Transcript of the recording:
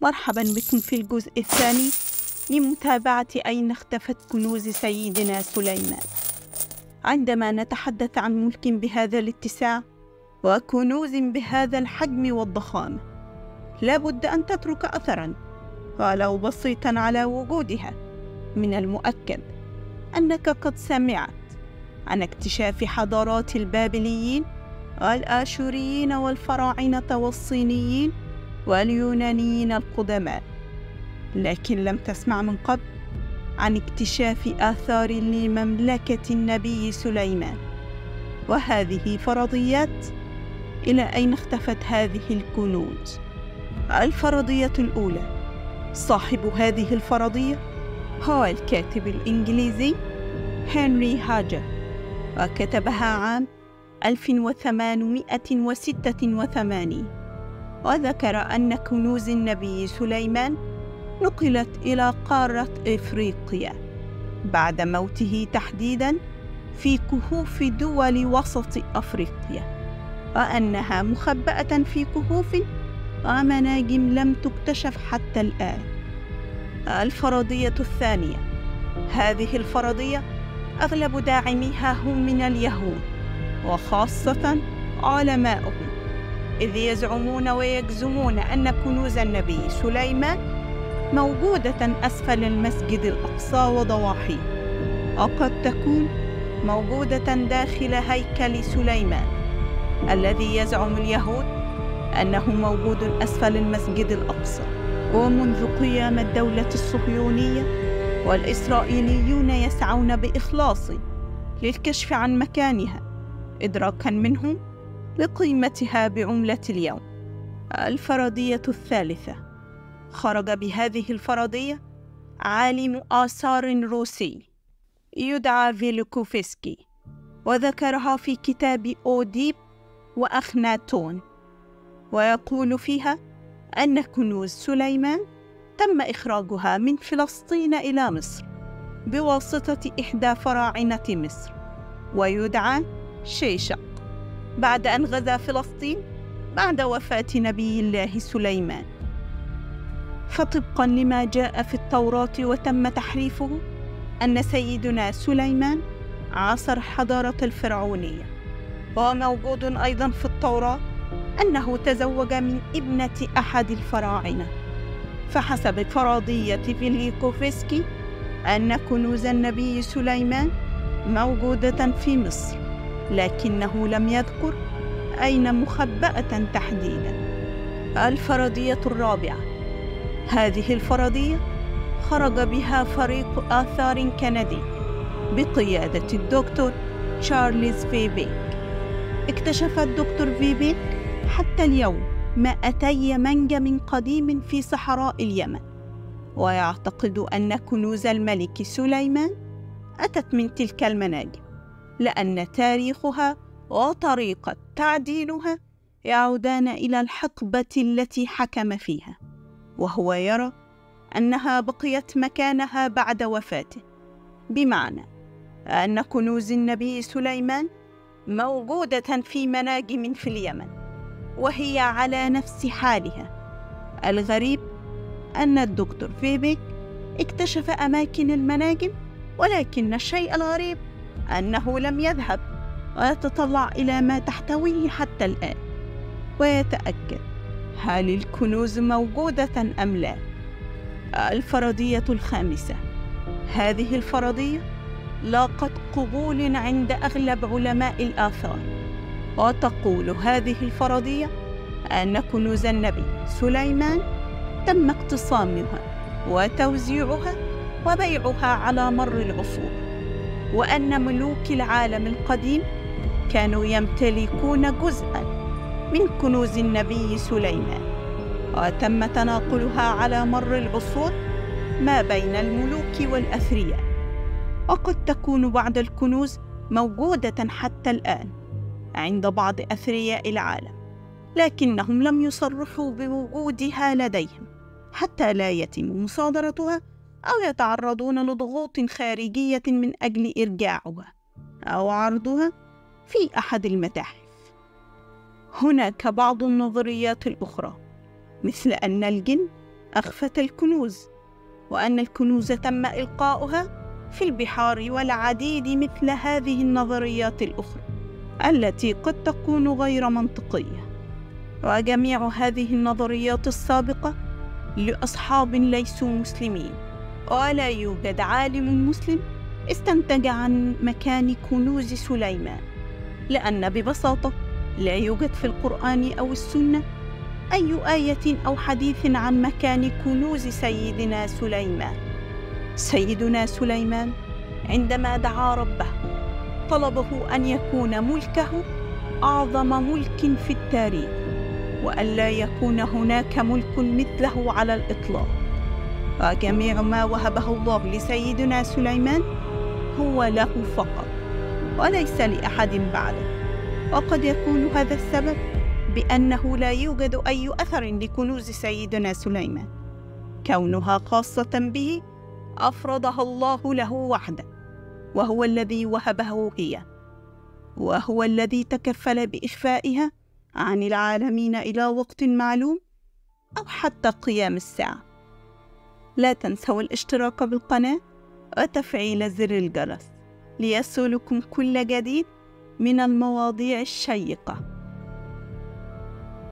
مرحبا بكم في الجزء الثاني لمتابعة أين اختفت كنوز سيدنا سليمان. عندما نتحدث عن ملك بهذا الاتساع وكنوز بهذا الحجم والضخامة، لا بد أن تترك أثرا ولو بسيطا على وجودها. من المؤكد أنك قد سمعت عن اكتشاف حضارات البابليين والآشوريين والفراعنة والصينيين واليونانيين القدماء، لكن لم تسمع من قبل عن اكتشاف آثار لمملكة النبي سليمان. وهذه فرضيات. إلى أين اختفت هذه الكنوز؟ الفرضية الأولى، صاحب هذه الفرضية هو الكاتب الإنجليزي هنري هاجر، وكتبها عام 1886، وذكر أن كنوز النبي سليمان نقلت إلى قارة إفريقيا بعد موته، تحديداً في كهوف دول وسط أفريقيا، وأنها مخبأة في كهوف ومناجم لم تكتشف حتى الآن. الفرضية الثانية، هذه الفرضية أغلب داعميها هم من اليهود وخاصة علماؤهم، إذ يزعمون ويجزمون أن كنوز النبي سليمان موجودة أسفل المسجد الأقصى وضواحيه، وقد تكون موجودة داخل هيكل سليمان الذي يزعم اليهود أنه موجود أسفل المسجد الأقصى. ومنذ قيام الدولة الصهيونية والإسرائيليون يسعون بإخلاص للكشف عن مكانها، إدراكاً منهم لقيمتها بعملة اليوم. الفرضية الثالثة، خرج بهذه الفرضية عالم آثار روسي يدعى فيلكوفسكي، وذكرها في كتاب أوديب وأخناتون، ويقول فيها أن كنوز سليمان تم إخراجها من فلسطين إلى مصر بواسطة إحدى فراعنة مصر ويدعى شيشق، بعد أن غزا فلسطين بعد وفاة نبي الله سليمان. فطبقاً لما جاء في التوراة وتم تحريفه، أن سيدنا سليمان عاصر حضارة الفرعونية، وموجود أيضاً في التوراة أنه تزوج من ابنة أحد الفراعنة. فحسب فرضية فيلكوفسكي أن كنوز النبي سليمان موجودة في مصر، لكنه لم يذكر أين مخبأة تحديداً. الفرضية الرابعة، هذه الفرضية خرج بها فريق آثار كندي بقيادة الدكتور تشارلز فيبيك. اكتشف الدكتور فيبيك حتى اليوم 200 منجم قديم في صحراء اليمن، ويعتقد أن كنوز الملك سليمان أتت من تلك المناجم، لأن تاريخها وطريقة تعديلها يعودان إلى الحقبة التي حكم فيها، وهو يرى أنها بقيت مكانها بعد وفاته، بمعنى أن كنوز النبي سليمان موجودة في مناجم في اليمن وهي على نفس حالها. الغريب أن الدكتور فيبيك اكتشف أماكن المناجم، ولكن الشيء الغريب أنه لم يذهب ويتطلع إلى ما تحتويه حتى الآن ويتأكد هل الكنوز موجودة أم لا. الفرضية الخامسة، هذه الفرضية لاقت قبول عند أغلب علماء الآثار، وتقول هذه الفرضية أن كنوز النبي سليمان تم اقتسامها وتوزيعها وبيعها على مر العصور، وأن ملوك العالم القديم كانوا يمتلكون جزءاً من كنوز النبي سليمان، وتم تناقلها على مر العصور ما بين الملوك والأثرياء. وقد تكون بعض الكنوز موجودة حتى الآن عند بعض أثرياء العالم، لكنهم لم يصرحوا بوجودها لديهم حتى لا يتم مصادرتها أو يتعرضون لضغوط خارجية من أجل إرجاعها أو عرضها في أحد المتاحف. هناك بعض النظريات الأخرى، مثل أن الجن أخفت الكنوز، وأن الكنوز تم إلقاؤها في البحار والعديد مثل هذه النظريات الأخرى التي قد تكون غير منطقية. وجميع هذه النظريات السابقة لأصحاب ليسوا مسلمين، ولا يوجد عالم مسلم استنتج عن مكان كنوز سليمان، لأن ببساطة لا يوجد في القرآن أو السنة أي آية أو حديث عن مكان كنوز سيدنا سليمان. سيدنا سليمان عندما دعا ربه طلبه أن يكون ملكه أعظم ملك في التاريخ، وأن لا يكون هناك ملك مثله على الإطلاق. وجميع ما وهبه الله لسيدنا سليمان هو له فقط وليس لأحد بعده. وقد يكون هذا السبب بأنه لا يوجد أي أثر لكنوز سيدنا سليمان، كونها خاصة به أفرضها الله له وحده، وهو الذي وهبه هي، وهو الذي تكفل بإخفائها عن العالمين إلى وقت معلوم أو حتى قيام الساعة. لا تنسوا الاشتراك بالقناة وتفعيل زر الجرس ليصلكم كل جديد من المواضيع الشيقة.